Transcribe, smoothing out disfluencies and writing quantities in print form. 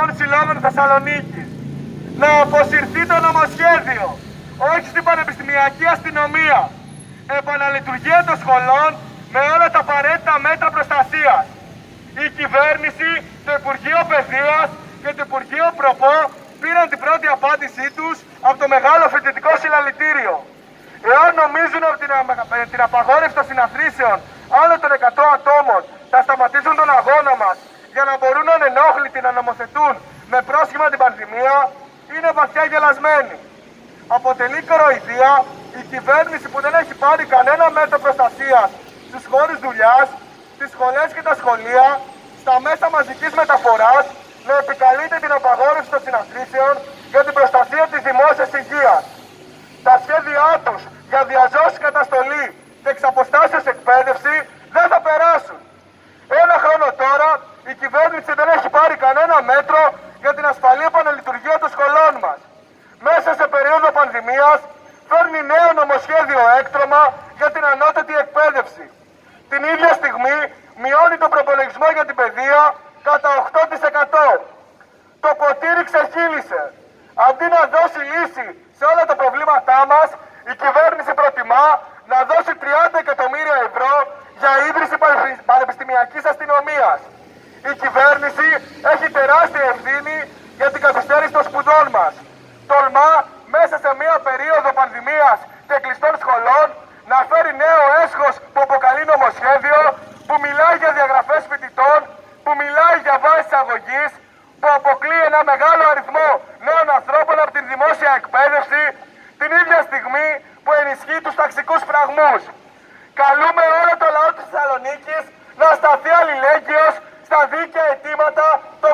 Δημοτικών Συλλόγων Θεσσαλονίκης. Να αποσυρθεί το νομοσχέδιο, όχι στην πανεπιστημιακή αστυνομία. Επαναλειτουργία των σχολών με όλα τα απαραίτητα μέτρα προστασίας. Η κυβέρνηση, το Υπουργείο Παιδείας και το Υπουργείο Προπό πήραν την πρώτη απάντησή τους από το μεγάλο φοιτητικό συλλαλητήριο. Εάν νομίζουν ότι την απαγόρευση των συναθρήσεων άνω των 100 ατόμων θα σταματήσουν τον αγώνα μας για να μπορούν ανενόχλητοι να νομοθετούν με πρόσχημα την πανδημία, είναι βαθιά γελασμένοι. Αποτελεί κοροϊδία η κυβέρνηση που δεν έχει πάρει κανένα μέτρο προστασίας στους χώρους δουλειάς, στις σχολές και τα σχολεία, στα μέσα μαζικής μεταφοράς, να επικαλείται την απαγόρευση των συναθρήσεων για την προστασία της δημόσιας υγείας. Τα σχέδιά τους για διαζώσεις καταστολή και εξαποστάσεως εκπαίδευση δεν θα περάσουν. Ένα χρόνο τώρα η κυβέρνηση δεν έχει πάρει κανένα μέτρο για την ασφαλή επαναλειτουργία των σχολών μας. Μέσα σε περίοδο πανδημίας φέρνει νέο νομοσχέδιο έκτρωμα για την ανώτατη εκπαίδευση. Την ίδια στιγμή μειώνει τον προπολογισμό για την παιδεία κατά 8%. Το ποτήρι ξεχύλισε. Αντί να δώσει λύση σε όλα τα προβλήματά μας, η κυβέρνηση προτιμά να δώσει 30 εκατομμύρια ευρώ για ίδρυση πανεπιστημιακής αστυνομίας. Η κυβέρνηση έχει τεράστια ευθύνη για την καθυστέρηση των σπουδών μας. Τολμά μέσα σε μια περίοδο πανδημίας και κλειστών σχολών να φέρει νέο έσχος που αποκαλεί νομοσχέδιο, που μιλάει για διαγραφές φοιτητών, που μιλάει για βάσεις αγωγής, που αποκλεί ένα μεγάλο αριθμό νέων ανθρώπων από την δημόσια εκπαίδευση, την ίδια στιγμή που ενισχύει τους ταξικούς φραγμούς. Καλούμε όλο το λαό της Θεσσαλονίκης να σταθεί αλληλέγγυος στα δίκαια αιτήματα των